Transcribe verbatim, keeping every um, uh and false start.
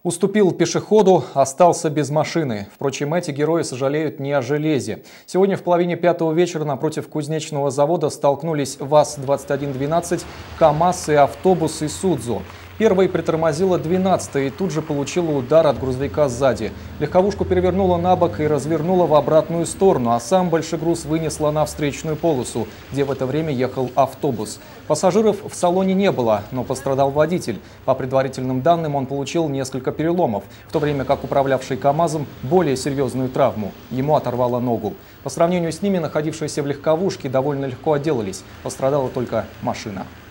Уступил пешеходу, остался без машины. Впрочем, эти герои сожалеют не о железе. Сегодня в половине пятого вечера напротив кузнечного завода столкнулись ВАЗ двадцать один двенадцать, КАМАЗ и автобус Исудзу. Первый притормозила двенадцатая и тут же получила удар от грузовика сзади. Легковушку перевернула на бок и развернула в обратную сторону, а сам большегруз вынесла на встречную полосу, где в это время ехал автобус. Пассажиров в салоне не было, но пострадал водитель. По предварительным данным, он получил несколько переломов, в то время как управлявший КАМАЗом более серьезную травму. Ему оторвало ногу. По сравнению с ними, находившиеся в легковушке довольно легко отделались. Пострадала только машина.